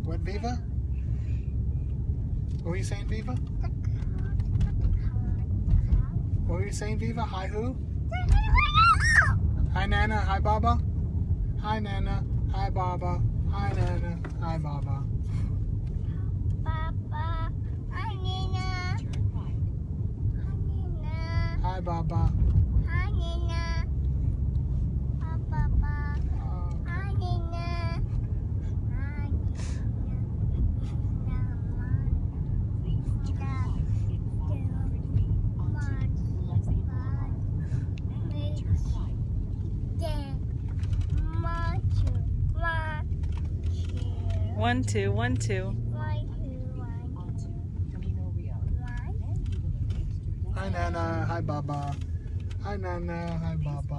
What, Viva? What were you saying, Viva? What were you saying, Viva? Hi, who? Hi, Nana. Hi, Baba. Hi, Nana. Hi, Baba. Hi, Nana. Hi, Baba. Papa. Hi, Nina. Hi, Baba. Hi, Nina. Hi, Papa. Hi, Nina. Hi, One, two, one, two. Hi, Nana. Hi, Baba. Hi, Nana. Hi, Baba.